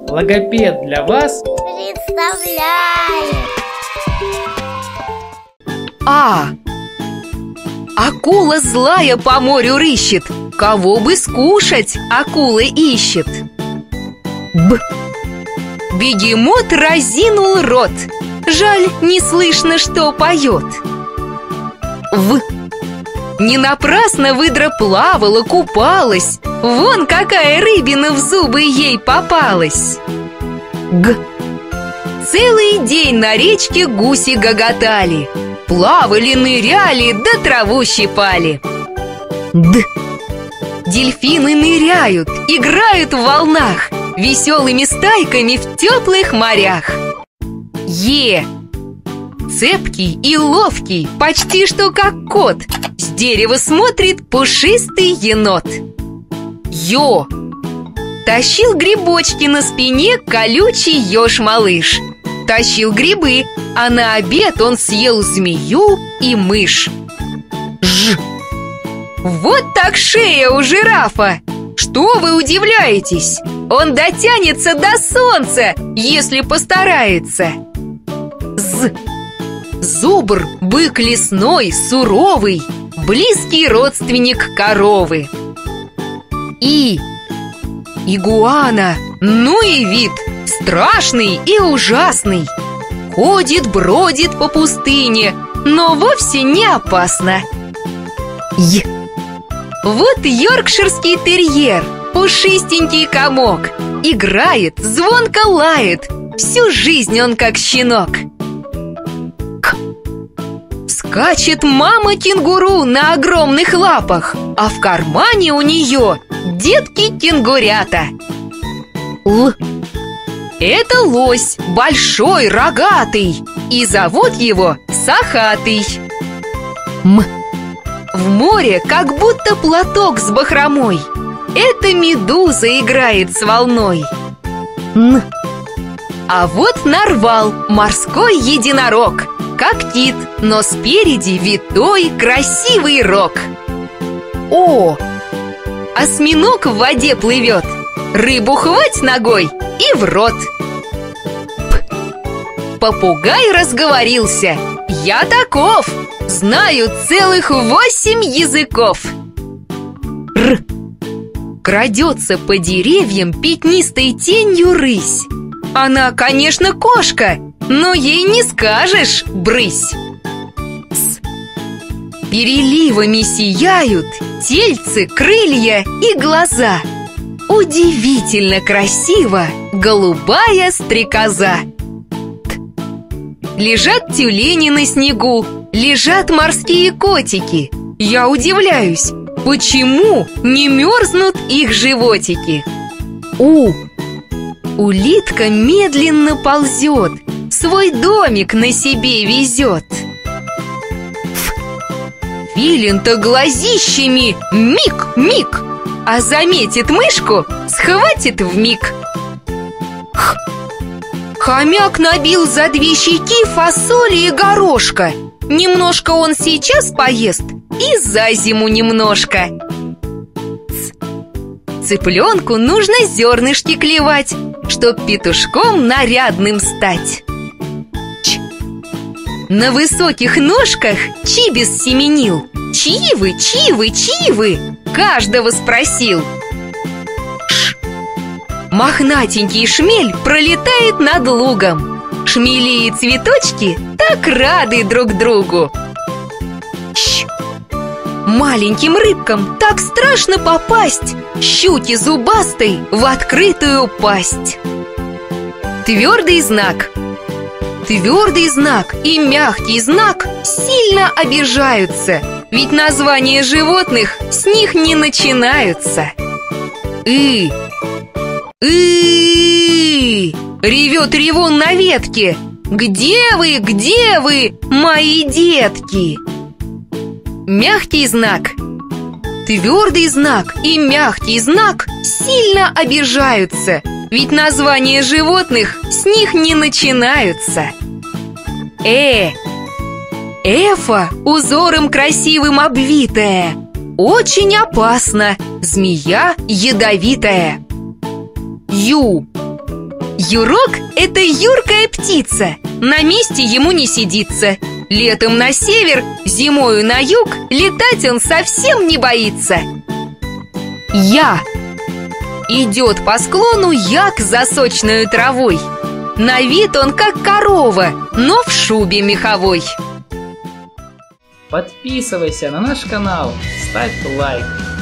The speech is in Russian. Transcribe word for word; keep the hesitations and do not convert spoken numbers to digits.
Логопед для вас представляет. А. Акула злая по морю рыщет, кого бы скушать акула ищет. Б. Бегемот разинул рот, жаль, не слышно, что поет. В. Не напрасно выдра плавала, купалась, вон какая рыбина в зубы ей попалась. Г. Целый день на речке гуси гоготали, плавали, ныряли, да траву щипали. Д. Дельфины ныряют, играют в волнах, веселыми стайками в теплых морях. Е. Цепкий и ловкий, почти что как кот, с дерева смотрит пушистый енот. Ё. Тащил грибочки на спине колючий еж-малыш. Тащил грибы, а на обед он съел змею и мышь. Ж. Вот так шея у жирафа! Что вы удивляетесь? Он дотянется до солнца, если постарается. З. Зубр, бык лесной, суровый, близкий родственник коровы. И. Игуана, ну и вид, страшный и ужасный. Ходит, бродит по пустыне, но вовсе не опасно. Й. Вот йоркширский терьер, пушистенький комок, играет, звонко лает, всю жизнь он как щенок. К. Скачет мама кенгуру на огромных лапах, а в кармане у нее детки-кенгурята. Л. Это лось, большой, рогатый, и зовут его Сахатый. М. В море как будто платок с бахромой, это медуза играет с волной. Н. А вот нарвал, морской единорог, когтит, но спереди витой красивый рог. О. Осьминог в воде плывет, рыбу хвать ногой и в рот. П. Попугай разговорился, я таков, знаю целых восемь языков. Р. Крадется по деревьям пятнистой тенью рысь. Она, конечно, кошка, но ей не скажешь брысь. С. Переливами сияют тельцы, крылья и глаза. Удивительно красиво голубая стрекоза. Т. Лежат тюлени на снегу, лежат морские котики. Я удивляюсь, почему не мерзнут их животики. У. Улитка медленно ползет, свой домик на себе везет. Ф. Филин-то глазищами миг-миг, а заметит мышку, схватит вмиг. Х. Хомяк набил за две щеки фасоли и горошка. Немножко он сейчас поест и за зиму немножко. Ц. Цыпленку нужно зернышки клевать, чтоб петушком нарядным стать. Ч. На высоких ножках чибис семенил. Чьи вы, чьи вы, чьи вы? Каждого спросил. Ш. Мохнатенький шмель пролетает над лугом. Шмели и цветочки так рады друг другу. Щ. Маленьким рыбкам так страшно попасть щуке зубастой в открытую пасть. Твердый знак. Твердый знак и мягкий знак сильно обижаются, ведь названия животных с них не начинаются. И. И. Ревет ревун на ветке. Где вы, где вы, мои детки? Мягкий знак. Твердый знак и мягкий знак сильно обижаются, ведь названия животных с них не начинаются. Э. Эфа узором красивым обвитая. Очень опасно, змея ядовитая. Ю. Юрок – это юркая птица, на месте ему не сидится. Летом на север, зимою на юг, летать он совсем не боится. Я. Идет по склону як за сочную травой. На вид он как корова, но в шубе меховой. Подписывайся на наш канал, ставь лайк.